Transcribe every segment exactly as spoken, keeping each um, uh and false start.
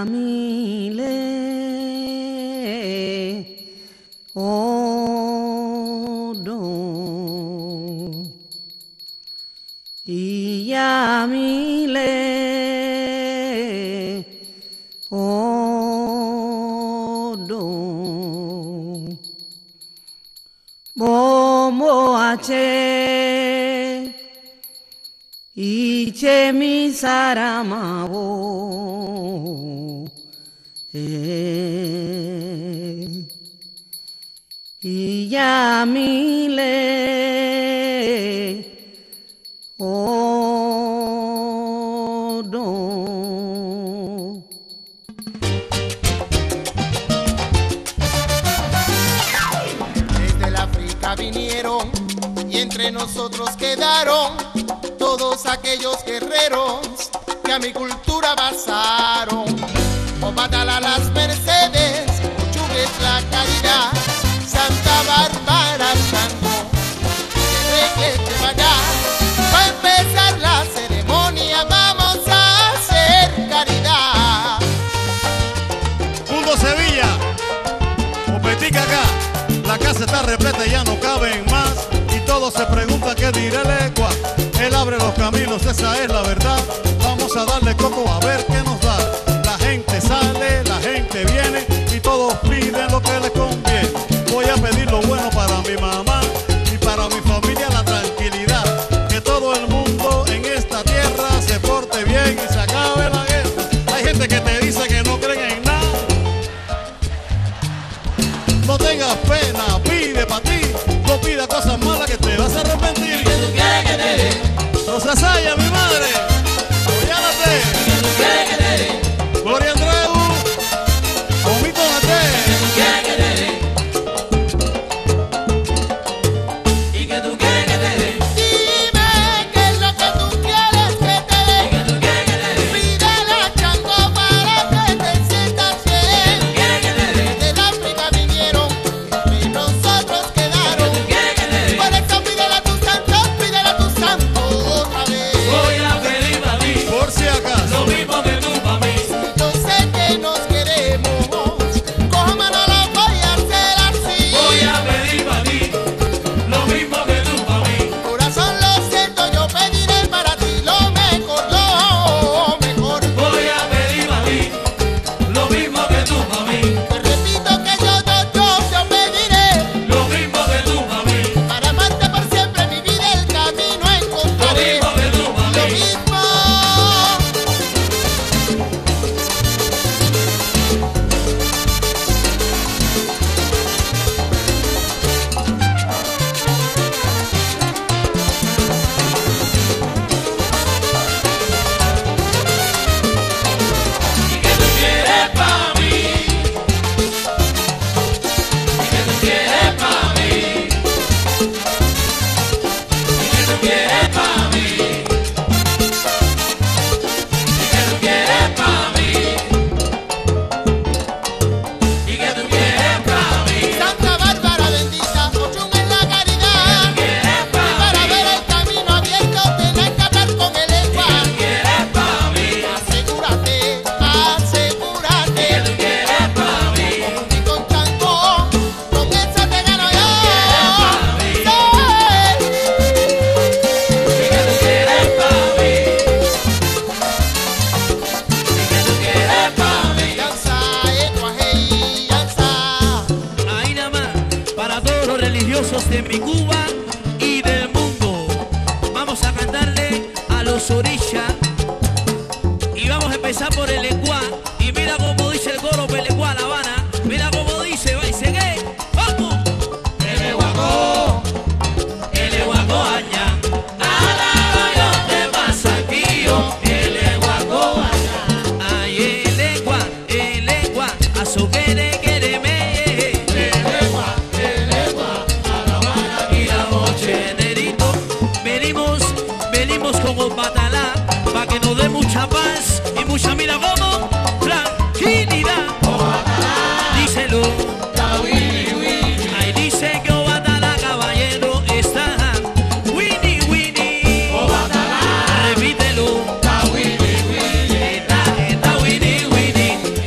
Yamile, Odo, Yamile, Odo, Bomo Ache, Iche mi saramabo, eh, Yamile, Odo. Desde el África vinieron y entre nosotros quedaron todos aquellos guerreros que a mi cultura basaron. Obatala las Mercedes, Ochugues la Caridad, Santa Bárbara el Santo, que te vaya. Va a empezar la ceremonia, vamos a hacer caridad. Mundo Sevilla, Opetica acá, la casa está repleta y ya no caben más. Y todos se preguntan qué dirá el Ecua. Él abre los caminos, esa es la verdad. Vamos a darle coco a ver qué nos da. La gente sale, la gente viene y todos piden lo que les conviene. Voy a pedir lo bueno para mi mamá y para mi familia, la tranquilidad. Que todo el mundo en esta tierra se porte bien y se acabe la guerra. Hay gente que te dice que no creen en nada. No tengas pena, pide para ti. No pida cosas malas que te vas a arrepentir. ¿Qué tú quieres que te dé? Rosa Saya, mi madre, apoyánate. ¿Qué tú quieres que te dé? Gloria Andreu, Comito Nate. ¿Qué tú quieres que te dé? ¿Y qué tú quieres que te dé? Dime qué es lo que tú quieres que te dé. ¿Y qué tú quieres que te dé? Pídele a Chango para que te sientas bien. ¿Qué quieres que te dé? Del África vinieron y nosotros quedaron. ¿Qué tú quieres que te dé? Por eso pídele a tu santo, pídele a tu santo otra vez. Voy a pedir para mí Por si acaso. lo mismo que tú para mí. Yo sé que nos queremos, cójamelo, lo voy a hacer así. Voy a pedir para ti lo mismo que tú para mí. Corazón, lo siento, yo pediré para ti lo mejor, lo mejor. Voy a pedir para ti lo mismo que tú para mí. Te repito que yo, yo, yo, yo pediré Lo mismo que tú para mí. para amarte por siempre, mi vida el camino Lo encontraré. mismo que tú para Lo mí. mismo. ¿Y qué tú quieres para mí? ¿Y qué tú quieres para mí? ¿Y qué tú quieres para mí? ¿Y qué tú quieres para mí? ¿Y qué tú quieres para mí? Santa Bárbara bendita, Ochun en la caridad. ¿Qué quieres Y para para mí? ver el camino abierto, tenés que hablar con el lengua. ¿Qué tú quieres para mí? Asegúrate, asegúrate. ¿Qué tú quieres para mí? Y con Chango, con eso te gano yo. ¿Qué Sí. tú quieres para mí? ¿Y qué tú quieres para mí? Danza, ecuajei, danza. Ahí nada más, para todos los religiosos de mi Cuba y del mundo. Vamos a cantarle a los orillas y vamos a empezar por el Ecuá. Y mira cómo dice el coro Pelecuá, La Habana. Mira cómo dice, va y sigue. ¡Vamos! El Eguacó, el Eguacó allá. Alaba yo te pasa aquí, yo. El Eguacó allá. Ay, el Eguá, el Eguá, a su quere, quereme. Y la noche, nerito, venimos, venimos con un batalá, pa' que nos dé mucha paz y mucha, mira cómo, tranquilidad. Díselo, ahí dice que Obatalá, caballero, está Winnie, Winnie. Repítelo, está, está Winnie, Winnie.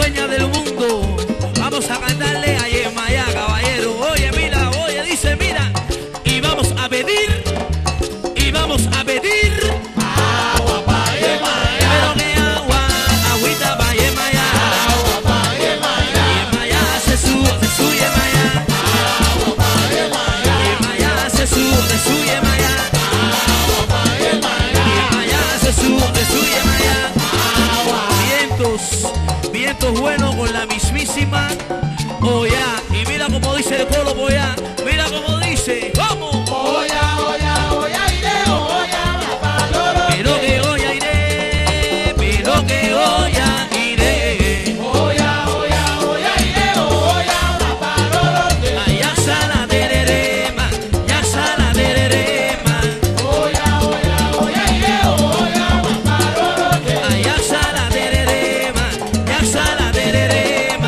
dueña del mundo. Vamos a cantarle a Yemayá, caballero. Oye, mira, oye, dice, mira. Y vamos a pedir, y vamos a pedir Agua pa' Yemayá. pero que agua, agüita pa' Yemayá. Agua pa' Yemayá. Yemayá hace su, de su Yemayá. Agua pa' Yemayá. Yemayá hace su, de su Yemayá. Agua pa' Yemayá. Yemayá hace su, de su Yemayá. Agua. Vientos, vientos buenos con la mismísima Oya. Y mira como dice el colo, Oya. Mira como dice, ¿cómo? Oya, oya, oya, iré, oya, pa' loro. Pero que Oya iré, pero que Oya iré. Oya, oya, oya, iré, oya, pa' loro. Allá sala tererema, ya sala tererema. Oya, oya, oya, iré, oya, pa' loro. Allá sala tererema, ya sala tererema.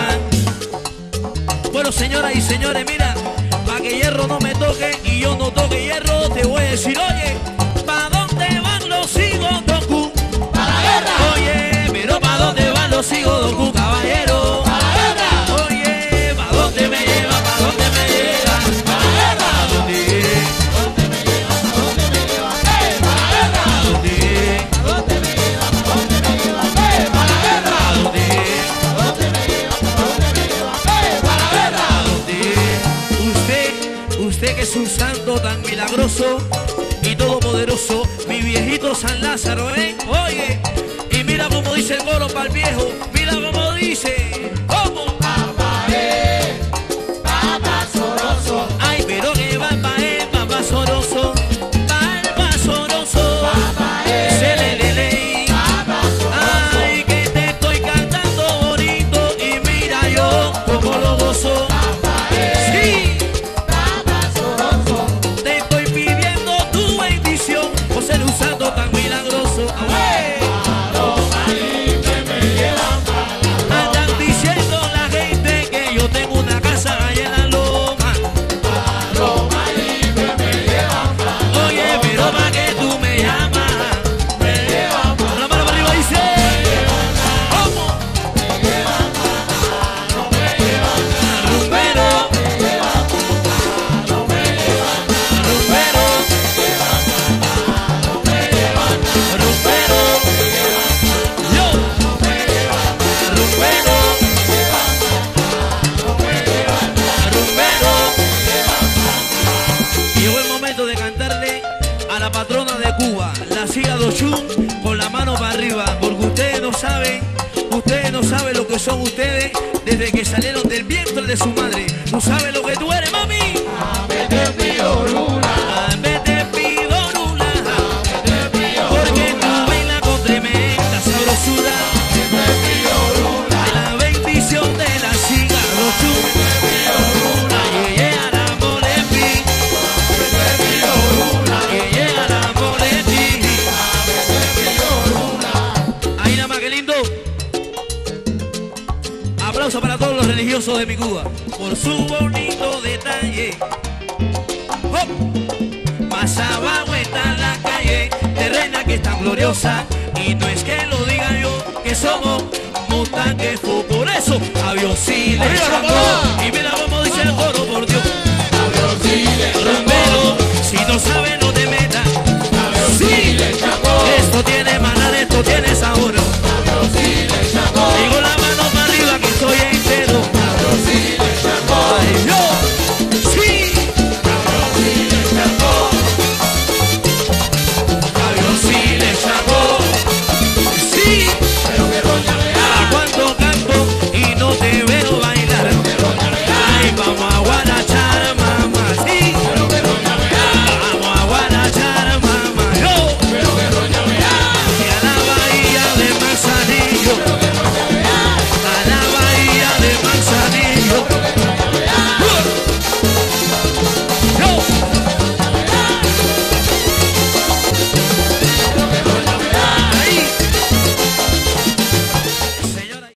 Bueno, señoras y señores, mira, pa' que hierro no me toque y yo no toque hierro, te voy a decir, oye, ¿pa' dónde van los hijos Doku? ¡Para la guerra! Oye, pero ¿pa' dónde van los hijos Doku, caballero? ¡Para la guerra! Oye, ¿pa' dónde me lleva? ¿Pa' dónde me lleva? ¡Para la guerra! ¿Pa' dónde? ¿Dónde me lleva? ¿Dónde me lleva? ¡Eh, para la guerra! ¿Pa' dónde? ¿Dónde me lleva? ¿Dónde me lleva? ¡Eh, para la guerra! ¿Pa' dónde? ¿Dónde me lleva? ¿Dónde me lleva? ¡Eh, para la guerra! ¿Pa' dónde? Usted, usted que es un santo tan milagroso y todopoderoso, mi viejito San Lázaro, ¿eh? Oye, y mira como dice el coro para el viejo, mira como dice, ¿cómo? Papá, eh, papá soroso. Ay, pero que va pa' el papá soroso, pa' el papá soroso, Papá, eh, se le le le. papá soroso. Ay, que te estoy cantando bonito y mira yo como lo gozo. Papá, eh, Sí, papá soroso. te estoy pidiendo tu bendición por ser un santo tan milagroso. ¡Away! Andan diciendo la gente que yo tengo una casa allá en la loma. Oye, pero pa' que tú me llamas. Con la mano para arriba dice, ¿cómo? Rumbero, rumbero, rumbero, yo, rumbero, rumbero. Llegó el momento de cantarle a la patrona de Cuba, la Siga Dochun, con la mano para arriba, porque ustedes no saben, ustedes no saben lo que son ustedes desde que salieron del vientre de su madre. ¿Tú sabes lo que tú eres, mami? Te pido luna, A vez te pido luna, te pido porque tú bailas con tremenda sabrosura. te pido luna, La bendición de la Siga Dochun. Ay, yeah, la molepi. te pido luna, Ay, yeah, la molepi. te pido luna. Ahí nada más, que lindo. Aplauso para todos los religiosos de mi Cuba por su bonito detalle. ¡Hop! Más abajo está la calle de Reina, que es tan gloriosa, y no es que lo diga yo, que somos montanquefo. Por eso a Dios sí le ¡Arriba, echamos. Rampolá! Y mira